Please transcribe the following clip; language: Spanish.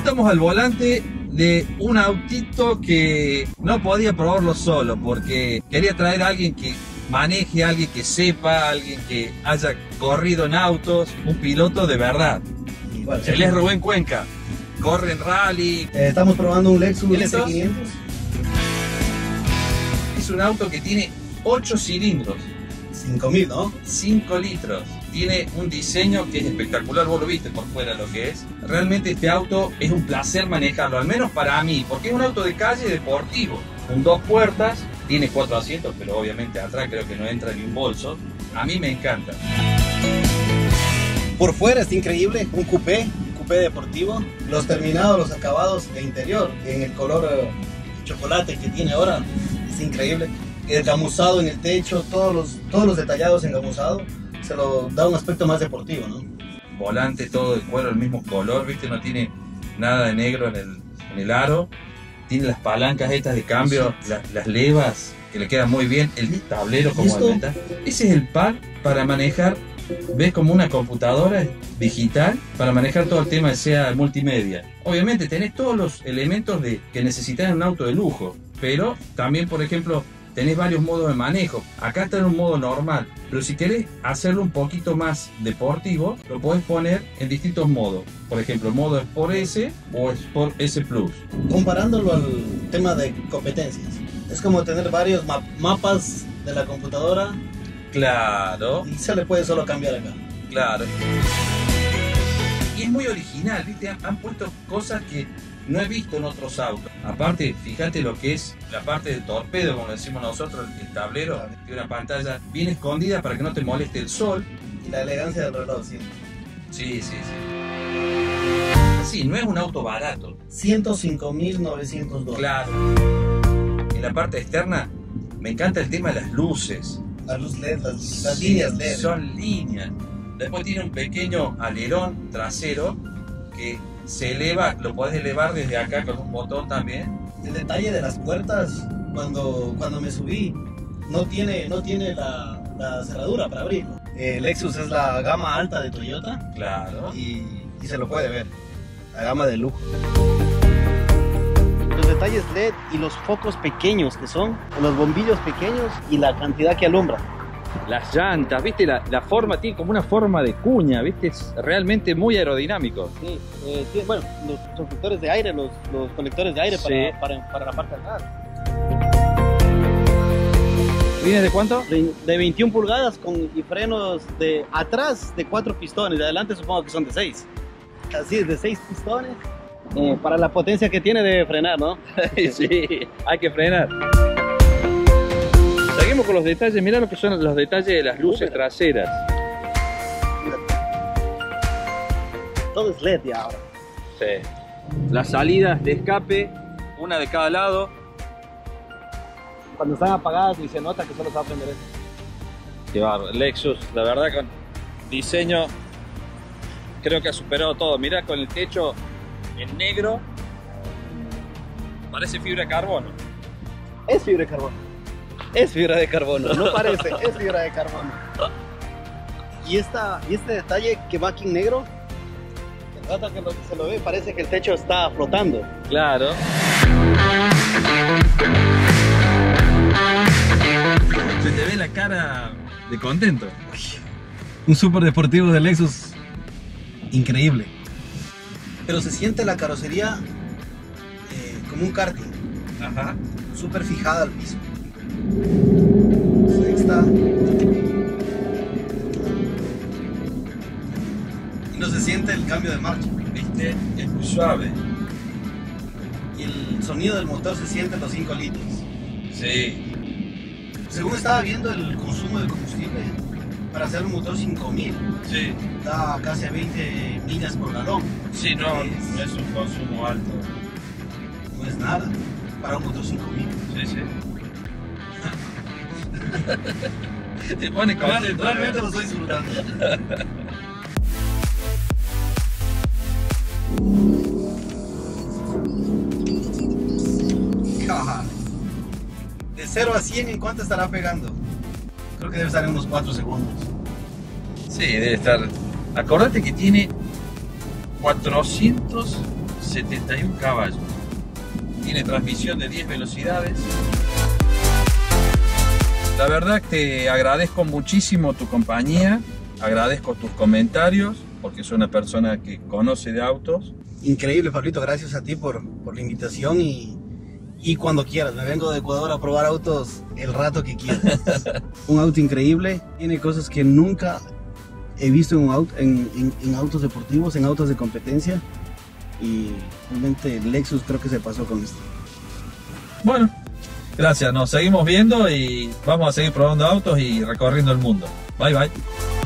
estamos al volante de un autito que no podía probarlo solo porque quería traer a alguien que maneje, a alguien que sepa, alguien que haya corrido en autos, un piloto de verdad. Igual, Él es Rubén Cuenca, corre en rally. Estamos probando un Lexus ¿Listo? LS500. Es un auto que tiene 8 cilindros, 5000, ¿no? 5 litros. Tiene un diseño que es espectacular, vos lo viste por fuera lo que es. Realmente este auto es un placer manejarlo, al menos para mí, porque es un auto de calle deportivo, con 2 puertas, tiene 4 asientos, pero obviamente atrás creo que no entra ni un bolso. A mí me encanta. Por fuera está increíble, un coupé deportivo. Los terminados, los acabados de interior, en el color chocolate que tiene ahora, es increíble. El gamuzado en el techo, todos los detallados en gamuzado, se lo da un aspecto más deportivo, ¿no? Volante todo de cuero, el mismo color, ¿viste? No tiene nada de negro en el aro. Tiene las palancas estas de cambio, las levas, que le quedan muy bien. El tablero como aumenta. Ese es el pad para manejar, ves, como una computadora digital, para manejar todo el tema de sea multimedia. Obviamente tenés todos los elementos que necesitas en un auto de lujo, pero también, por ejemplo, tenés varios modos de manejo. Acá está en un modo normal, pero si querés hacerlo un poquito más deportivo, lo podés poner en distintos modos. Por ejemplo, modo Sport S o Sport S Plus. Comparándolo al tema de competencias, es como tener varios mapas de la computadora. Claro. Y se le puede solo cambiar acá. Claro. Y es muy original, ¿viste? Han puesto cosas que no he visto en otros autos. Aparte, fíjate lo que es la parte del torpedo, como decimos nosotros, el tablero. Tiene una pantalla bien escondida para que no te moleste el sol. Y la elegancia del reloj, sí. Sí. Sí, no es un auto barato. 105.900 dólares. Claro. En la parte externa, me encanta el tema de las luces. La luz LED, las líneas LED. Son líneas. Después tiene un pequeño alerón trasero que se eleva, lo podés elevar desde acá con un botón también. El detalle de las puertas, cuando me subí, no tiene la cerradura para abrirlo. El Lexus es la gama alta de Toyota. Claro. Y se lo puede ver. La gama de lujo. Los detalles LED y los focos pequeños que son, los bombillos pequeños y la cantidad que alumbra. Las llantas, ¿viste? La forma tiene como una forma de cuña, ¿viste? Es realmente muy aerodinámico. Sí, bueno, los reflectores de aire, los conectores de aire, sí, para la parte de atrás. ¿Viene de cuánto? De 21 pulgadas y frenos de atrás de 4 pistones, de adelante supongo que son de 6. Así es, de 6 pistones. Para la potencia que tiene de frenar, ¿no? Sí, hay que frenar. Seguimos con los detalles, mirá lo que son los detalles de las luces traseras. Todo es LED ya ahora. Sí. Las salidas de escape, una de cada lado. Cuando están apagadas y se nota que solo se va a prender esto. Qué bárbaro. Lexus, la verdad, con diseño, creo que ha superado todo. Mirá, con el techo en negro, parece fibra de carbono. Es fibra de carbono. Es fibra de carbono, no parece, es fibra de carbono. Y este detalle que va aquí en negro, el rato que se lo ve, parece que el techo está flotando. Claro. Se te ve la cara de contento. Un super deportivo de Lexus increíble. Pero se siente la carrocería como un karting. Ajá. Súper fijada al piso. Ahí está. Y no se siente el cambio de marcha. ¿Viste? Es muy suave. Y el sonido del motor se siente en los 5 litros. Sí. Según estaba viendo el consumo de combustible, para hacer un motor 5000, Sí. da casi a 20 millas por galón. Sí, no es un consumo alto. No es nada para un motor 5000. Sí. Te pone contento. Realmente lo estoy disfrutando. De 0 a 100, ¿en cuánto estará pegando? Creo que debe estar en unos 4 segundos. Sí, debe estar. Acordate que tiene 400 71 caballos. Tiene transmisión de 10 velocidades. La verdad que te agradezco muchísimo tu compañía, agradezco tus comentarios, porque soy una persona que conoce de autos. Increíble, Pablito, gracias a ti por la invitación y cuando quieras, me vengo de Ecuador a probar autos el rato que quieras. Un auto increíble, tiene cosas que nunca he visto en autos deportivos, en autos de competencia, y realmente Lexus creo que se pasó con esto. Bueno, gracias, nos seguimos viendo y vamos a seguir probando autos y recorriendo el mundo. Bye bye.